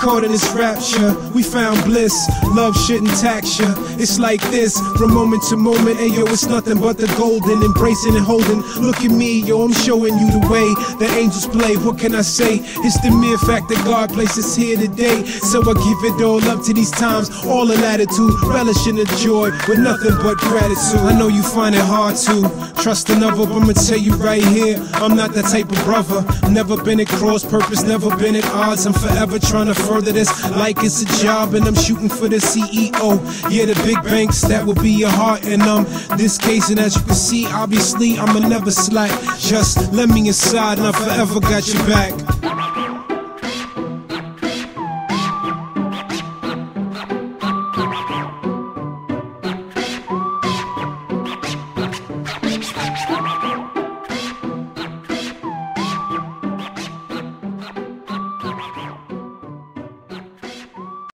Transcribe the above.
caught in this rapture. We found bliss, love shouldn't tax ya. It's like this, from moment to moment. Ayo, it's nothing but the golden, embracing and holding. Look at me, yo, I'm showing you the way the angels play. What can I say? It's the mere fact that God placed us here today. So I give it all up to these times, all in latitude, relishing the joy with nothing but gratitude. I know you find it hard to trust another, but I'ma tell you right here, I'm not that type of brother. Never been at cross purpose, never been at odds. I'm forever trying to further this like it's a job, and I'm shooting for the CEO. Yeah, the big banks, that would be your heart. And this case, and as you can see, obviously I'ma never slack. Just let me inside and I forever got your back.